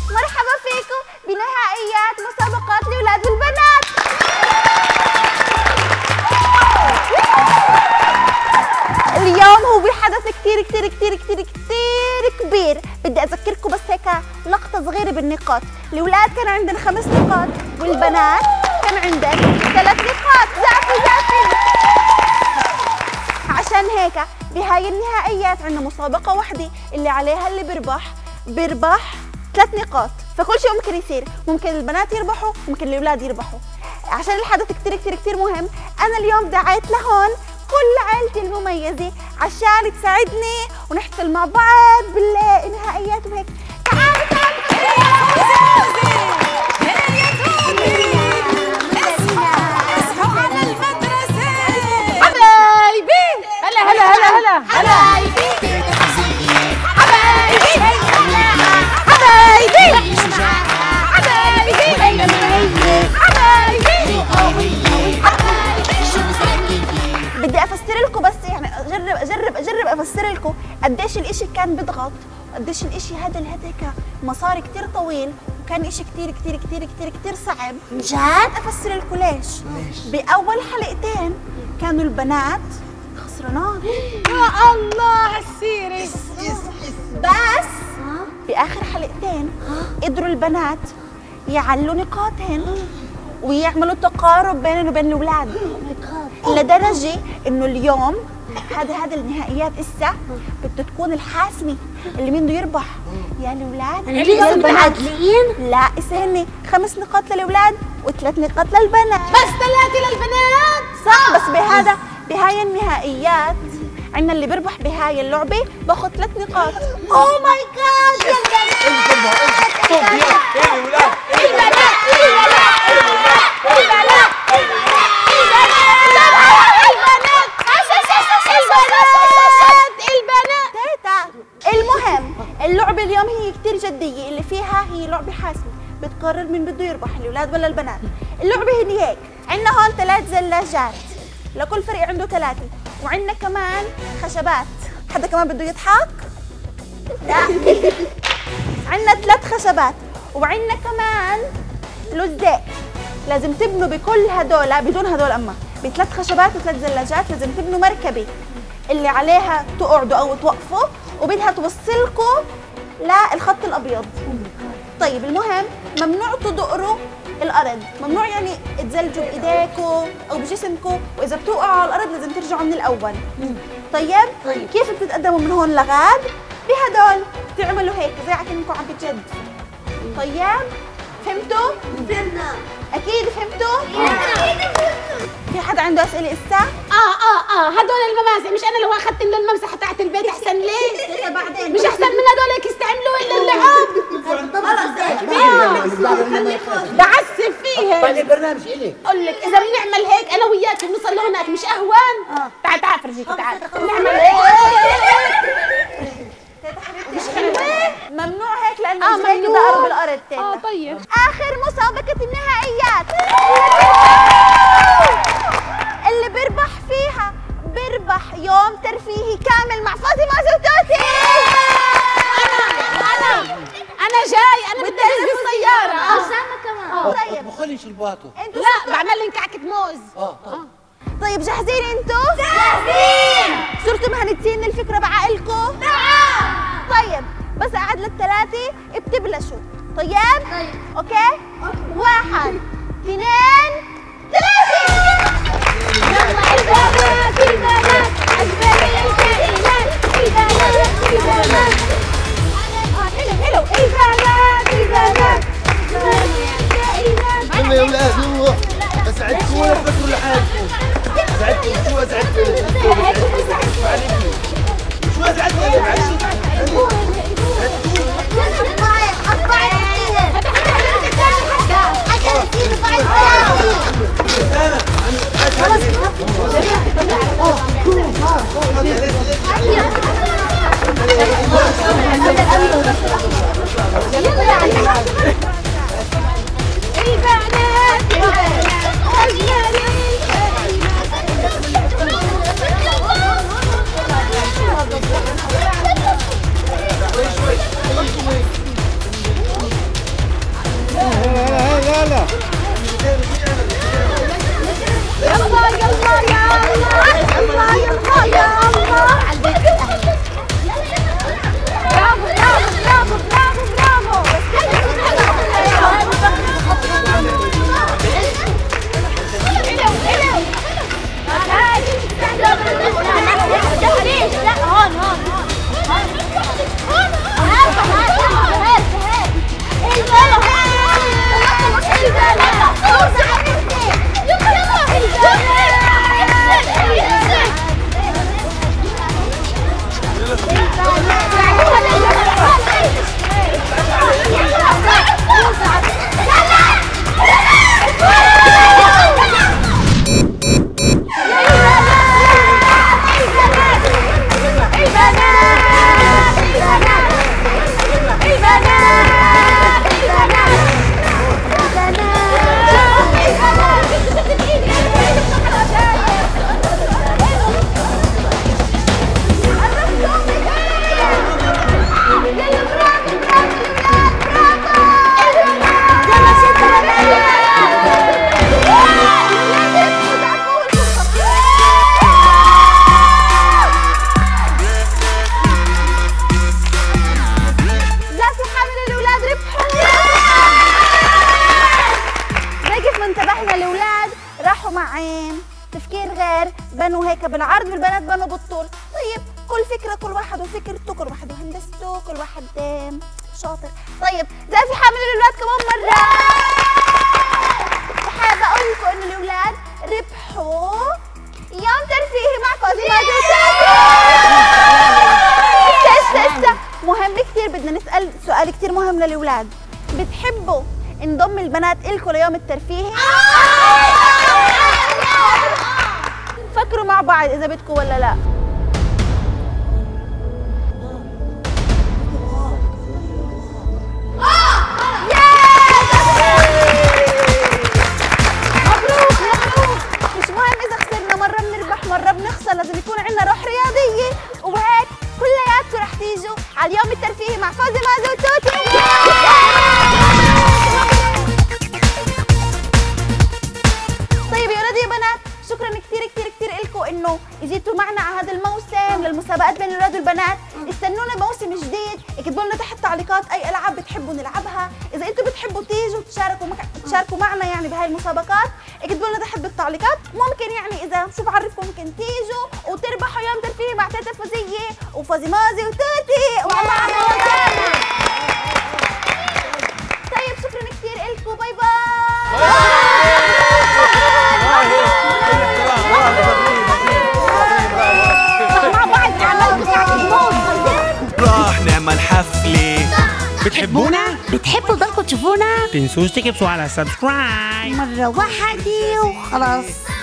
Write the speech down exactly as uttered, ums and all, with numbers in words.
مرحبا فيكم بنهائيات مسابقات الأولاد والبنات. اليوم هو حدث كتير كتير كتير كتير كتير كبير. بدي أذكركم بس هيك لقطة صغيرة بالنقاط. الأولاد كان عندهم خمس نقاط والبنات كان عندهم ثلاث نقاط. زعفوا زعفوا. عشان هيك بهاي النهائيات عندنا مسابقة واحدة اللي عليها اللي بربح بربح ثلاث نقاط. فكل شيء ممكن يصير، ممكن البنات يربحوا ممكن الأولاد يربحوا. عشان الحدث كتير كتير كتير مهم، أنا اليوم دعيت لهون كل عائلتي المميزة عشان تساعدني ونحتفل مع بعض بالنهائيات وهيك. تعالوا تعالوا اصحوا على المدرسة حبايبي. هلا هلا هلا هلا حبايبي حبايبي حبايبي بدي افسر لكم بس يعني اجرب اجرب اجرب افسر لكم قديش الاشي كان بيضغط، قديش الاشي هذا هذاك مسار كثير طويل، وكان اشي كثير كثير كثير كثير كثير صعب. جد افسر لكم ليش؟ باول حلقتين كانوا البنات خسرانات. يا الله هالسيرة. بس باخر حلقتين قدروا البنات يعلوا نقاطهن ويعملوا تقارب بينهم وبين الاولاد، لدرجه انه اليوم هذا هذا النهائيات اسا بدها تكون الحاسمه اللي مين بده يربح. يا الاولاد لسه متعادلين؟ لا اسا هن خمس نقاط للاولاد وثلاث نقاط للبنات. بس ثلاثة للبنات صح. بس بهذا بهاي النهائيات عندنا اللي بيربح بهاي اللعبه باخذ ثلاث نقاط. اوه ماي جاد يا المهم اللعبة اليوم هي كتير جدية، اللي فيها هي لعبة حاسمة بتقرر مين بده يربح الأولاد ولا البنات. اللعبة هي هيك، عندنا هون ثلاث زلاجات لكل فريق عنده ثلاثة، وعندنا كمان خشبات. حدا كمان بده يضحك؟ لا. عندنا ثلاث خشبات وعندنا كمان لزاق. لازم تبنوا بكل هدول بدون هدول أما بثلاث خشبات وثلاث زلاجات لازم تبنوا مركبة اللي عليها تقعدوا أو توقفوا وبدها توصلكم للخط الأبيض. طيب المهم ممنوع تدقروا الأرض، ممنوع يعني تزلجوا بإيديكم أو بجسمكم، وإذا بتوقعوا على الأرض لازم ترجعوا من الأول. طيب؟ طيب كيف بتتقدموا من هون لغاد؟ بهدول بتعملوا هيك زي كأنكم عم بتجدفوا. طيب؟ فهمتوا؟ فهمنا. أكيد فهمتوا؟ في حدا عنده أسئلة إسا؟ اه اه اه هدول الممازق مش انا لو اخذت من الممسحه تاعت البيت احسن ليه؟ بعدين مش احسن من هدول هيك يستعملوا الا اللعاب. بعسف فيها. بعد البرنامج الك اقول لك اذا بنعمل هيك انا وياك بنوصل لهناك مش اهون؟ تعال تعال فرجيك تعال نعمل هيك. مش حلوة؟ ممنوع هيك لأنه مش هيك دقروا بالأرض تيتا. اه طيب. آخر مسابقة النهائيات اللي بربح فيها بربح يوم ترفيهي كامل مع فاطمة وتوتي. أنا أنا أنا جاي أنا بدي أهز بالسيارة. أسامة كمان. طيب بخلي شرباته. لا بعمل لي كعكة موز. اه اه طيب جاهزين انتوا؟ جاهزين. صرتوا مهندسين الفكرة بعقلكم؟ نعم. طيب بس قعد للثلاثة بتبلشوا. طيب؟ طيب. اوكي؟ واحد اثنين ثلاثة. يلا البنات البنات أجمل الكائنات البنات البنات. حلو البنات البنات أجمل الكائنات. يلا يا ولاد يلا اسعدكم ولا تفكروا لحالكم. اسعدكم شو اسعدكم؟ شو اسعدكم؟ معلش مجتمعين، تفكير غير، بنوا هيك بالعرض والبنات بنوا بالطول. طيب كل فكرة كل واحد وفكرته، كل واحد وهندسته، كل واحد شاطر. طيب زي حامل الأولاد كمان مرة. حابة أقول لكم إنه الأولاد ربحوا يوم ترفيهي مع فاطمة زوجتي. مهم كثير، بدنا نسأل سؤال كثير مهم للأولاد. بتحبوا نضم البنات إلكم ليوم الترفيهي؟ فكروا مع بعض إذا بدكم ولا لا. مرة بنخسر، لازم يكون عندنا روح رياضية، وهيك كلياتكم رح تيجوا على اليوم الترفيهي مع فاطمة وتوتي. طيب يا ولاد يا بنات، شكرا كثير كثير كثير لكم انه اجيتوا معنا على هذا الموسم للمسابقات بين الاولاد والبنات. استنونا موسم جديد، اكتبوا لنا تحت تعليقات اي العاب بتحبوا نلعبها، اذا انتم بتحبوا تيجوا تشاركوا مك... تشاركوا معنا يعني بهاي المسابقات، اكتبوا لنا تحت بالتعليقات. ممكن يعني اذا شو بعرفكم ممكن تيجوا وتربحوا يوم ترفيهي مع تيتا فوزية وفازيمازي وتوتي والله. طيب شكرا كثير لكم، باي باي. راح نعمل حفلة. بتحبونا؟ بتحبوا ضلكم تشوفونا؟ تنسوش تكبسوا على سبسكرايب مرة واحدة وخلاص.